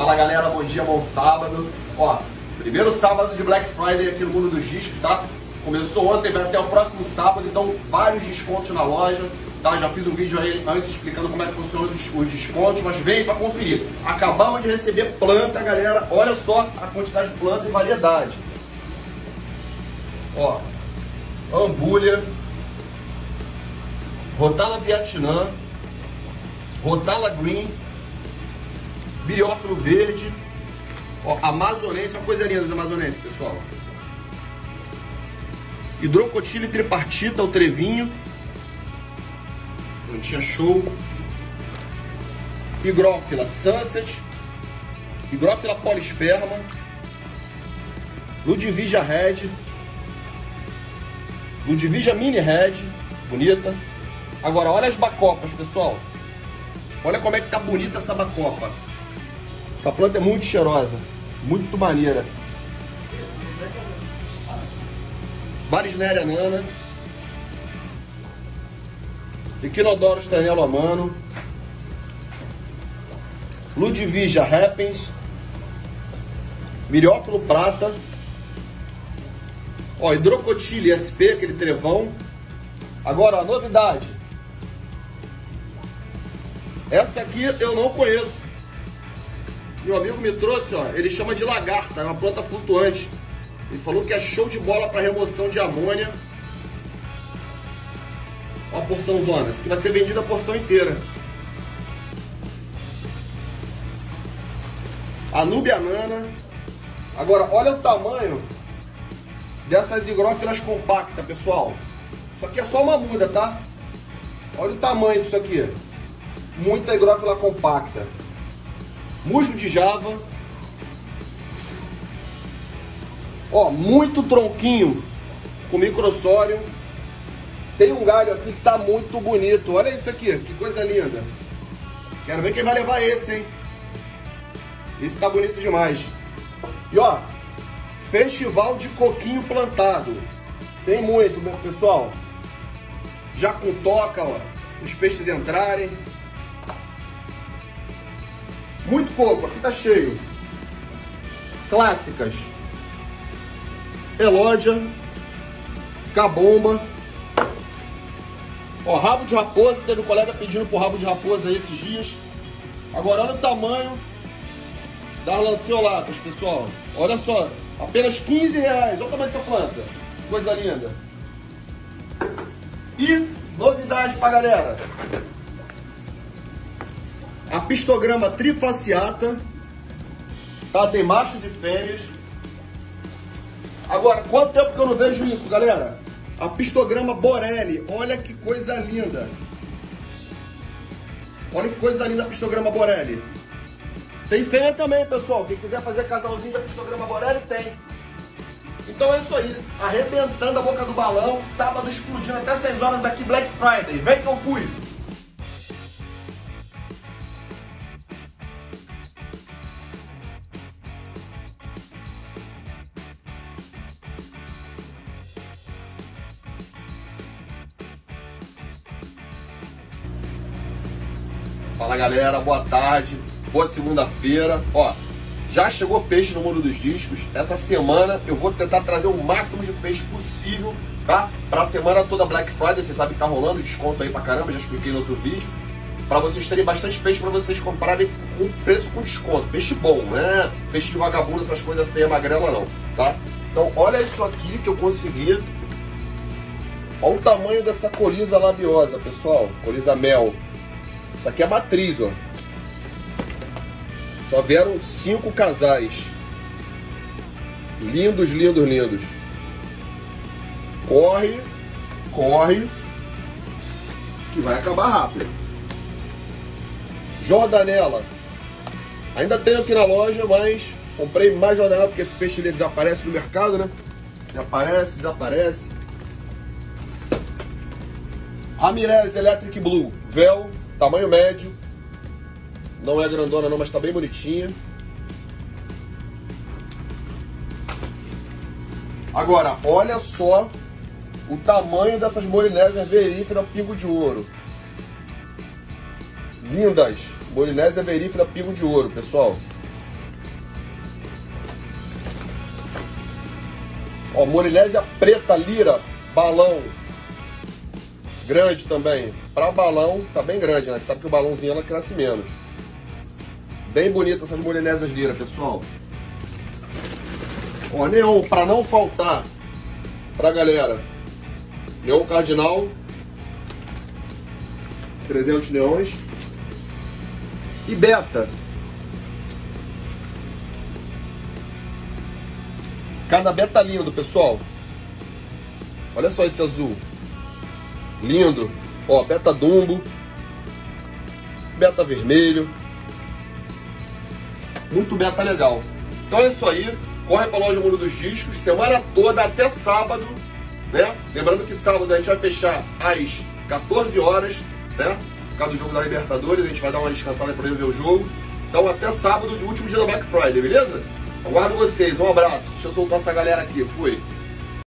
Fala galera, bom dia, bom sábado. Ó, primeiro sábado de Black Friday aqui no Mundo dos Discos, tá? Começou ontem, vai até o próximo sábado, então vários descontos na loja, tá? Já fiz um vídeo aí antes explicando como é que funciona os descontos, mas vem pra conferir. Acabamos de receber planta, galera, olha só a quantidade de planta e variedade. Ó, ambulha, rotala Vietnã, rotala green, biriófilo verde, ó, amazonense, uma coisa linda das amazonenses, pessoal. Hidrocotile tripartita, o trevinho, plantinha show. Higrófila sunset, higrófila polisperma, Ludwig red, Ludwig mini red, bonita. Agora olha as bacopas, pessoal. Olha como é que tá bonita essa bacopa. Essa planta é muito cheirosa, muito maneira. Varisneria nana, Equinodorus tenelo amano, Ludwig repens, Miriófilo prata, ó, Hidrocotile SP, aquele trevão. Agora, a novidade. Essa aqui eu não conheço. Meu amigo me trouxe, ó, ele chama de lagarta, é uma planta flutuante. Ele falou que é show de bola para remoção de amônia. Ó a porção zona, isso aqui vai ser vendida a porção inteira. Anúbia nana. Agora, olha o tamanho dessas higrófilas compactas, pessoal. Isso aqui é só uma muda, tá? Olha o tamanho disso aqui. Muita higrófila compacta. Musgo de Java. Ó, muito tronquinho com microsório. Tem um galho aqui que tá muito bonito. Olha isso aqui, que coisa linda. Quero ver quem vai levar esse, hein? Esse tá bonito demais. E ó, festival de coquinho plantado. Tem muito, meu pessoal. Já com toca, ó, os peixes entrarem. Muito coco, aqui tá cheio. Clássicas. Elódia, cabomba. Ó, rabo de raposa, teve um colega pedindo por rabo de raposa aí esses dias. Agora olha o tamanho das lanceolatas, pessoal. Olha só, apenas R$15. Olha o tamanho dessa planta. Coisa linda. E novidade pra galera. A pistograma trifasciata. Tá, tem machos e fêmeas. Agora, quanto tempo que eu não vejo isso, galera? A pistograma Borelli, olha que coisa linda. Olha que coisa linda a pistograma Borelli. Tem fêmea também, pessoal. Quem quiser fazer casalzinho da pistograma Borelli, tem. Então é isso aí. Arrebentando a boca do balão. Sábado explodindo até 6 horas aqui, Black Friday. Vem que eu fui. Fala galera, boa tarde, boa segunda-feira. Ó, já chegou peixe no Mundo dos Discos. Essa semana eu vou tentar trazer o máximo de peixe possível, tá? Pra semana toda Black Friday, vocês sabem que tá rolando desconto aí pra caramba, já expliquei no outro vídeo. Pra vocês terem bastante peixe pra vocês comprarem com preço com desconto. Peixe bom, né? Peixe de vagabundo, essas coisas feias, magrela não, tá? Então olha isso aqui que eu consegui. Olha o tamanho dessa coriza labiosa, pessoal. Coriza mel. Isso aqui é matriz, ó. Só vieram 5 casais. Lindos, lindos, lindos. Corre, corre, que vai acabar rápido. Jordanela. Ainda tenho aqui na loja, mas comprei mais jordanela porque esse peixe ele desaparece no mercado, né? Aparece, desaparece. Ramirez Electric Blue, véu. Tamanho médio. Não é grandona não, mas tá bem bonitinha. Agora, olha só o tamanho dessas molinésias verífera pingo de ouro. Lindas. Molinésia verífera pingo de ouro, pessoal. Ó, Morilésia preta, lira, balão. Grande também. Para balão, tá bem grande, né? Você sabe que o balãozinho ela cresce menos. Bem bonita essas Morilésias lira, pessoal. Ó, neon, para não faltar pra galera. Neon cardinal. 300 neons. E beta. Cada beta lindo, pessoal. Olha só esse azul. Lindo. Ó, beta dumbo. Beta vermelho. Muito beta legal. Então é isso aí. Corre pra loja Mundo dos Discos. Semana toda até sábado, né? Lembrando que sábado a gente vai fechar às 14 horas, né? Por causa do jogo da Libertadores. A gente vai dar uma descansada pra ele ver o jogo. Então até sábado, último dia da Black Friday, beleza? Aguardo vocês. Um abraço. Deixa eu soltar essa galera aqui. Fui.